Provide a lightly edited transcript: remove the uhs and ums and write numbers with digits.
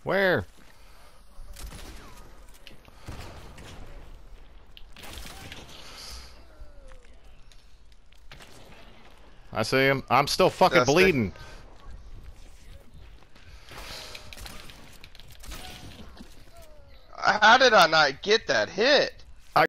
Where? I see him. I'm still fucking Dusty. bleeding. How did I not get that hit?